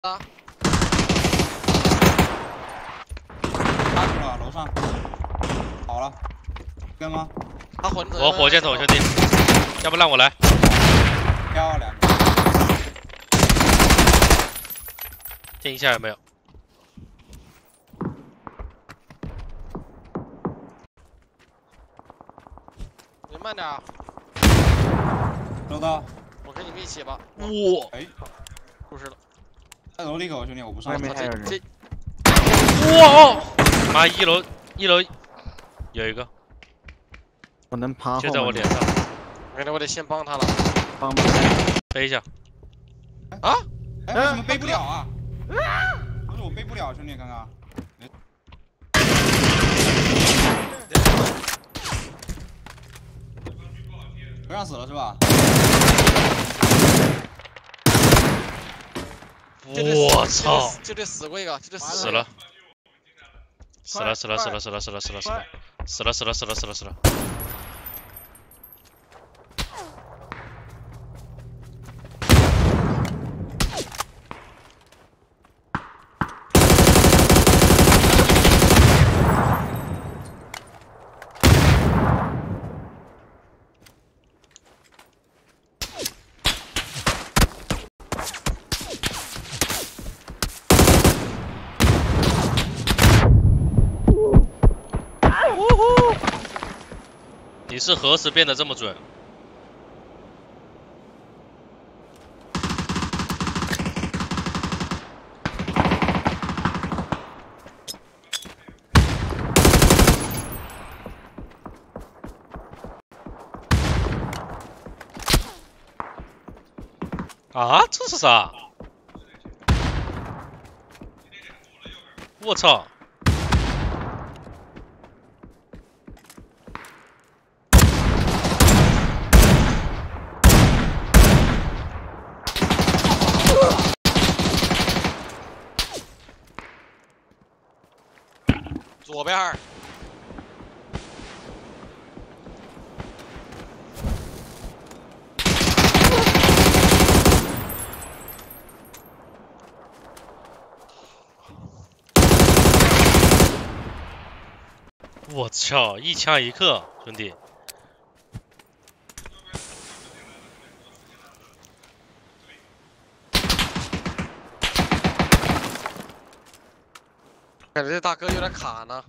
啊！ 拉住了，楼上。好了，跟吗？ 他混。 我火箭筒兄弟，要不让我来？ 漂亮。 听一下有没有？ 你慢点啊！ 收到。 我跟你们一起吧。 哇！ 哎， 出事了。 在楼里口，兄弟，我不上。 外面还有人。 哇！妈，一楼有一个， 我能爬后。 就在我脸上。 我感觉我得先帮他了。 帮不背一下。 啊？ 哎，为什么背不了啊？不是我背不了，兄弟，刚刚。不让死了是吧？ 我操！ 就这死过一个，就这死了！死了！死了！死了！死了！死了！死了！死了！死了！死了！死了！死了！死了！你是何时变得这么准？啊，这是啥？我操！ 左边儿。 我操，一枪一克，兄弟。 感觉这大哥有点卡呢。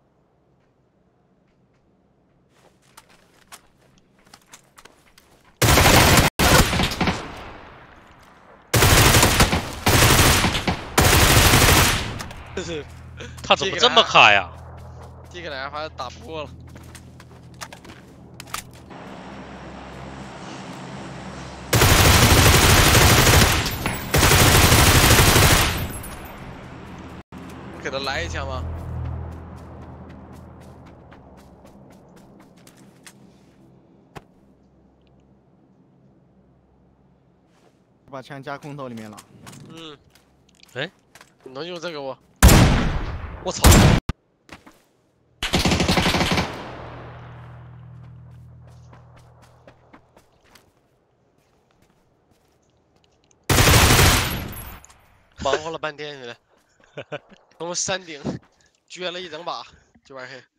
他怎么这么卡呀？ 这个俩好像打破了。给他来一枪吗？ 把枪加空投里面了。 嗯。 哎， 你能用这个不？我操！忙活了半天，兄弟，从山顶撅了一整把，这玩意儿。